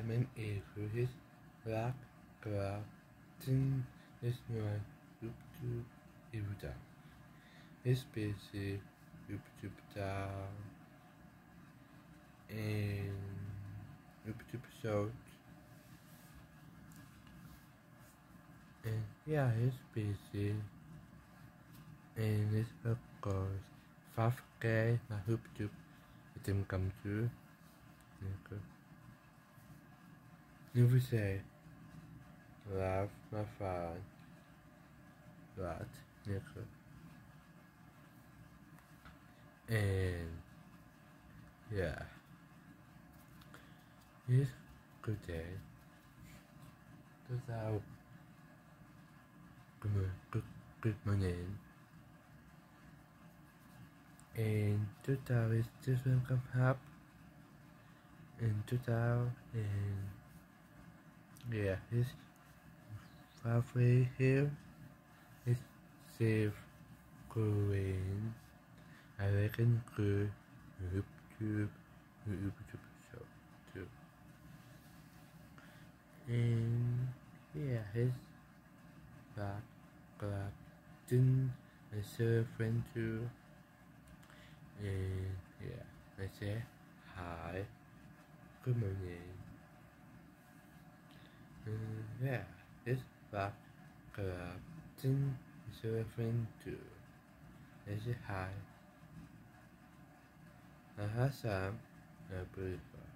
Diamond is black Galactin is my YouTube Ibuda. His busy YouTube down and YouTube short. And yeah, he's busy. And it's of course 5K là YouTube tìm cầm chữ. Như we say, laugh my fun, but nigga. And yeah, it's good day. Without good morning. And 2000 is different come up. And 2000 and yeah, it's halfway here. It's safe going. I reckon good YouTube show too. And yeah, his back didn't I say a friend too. And yeah, I say hi, good morning. And yeah, his back didn't I say a friend too. I say hi. I have some, I believe.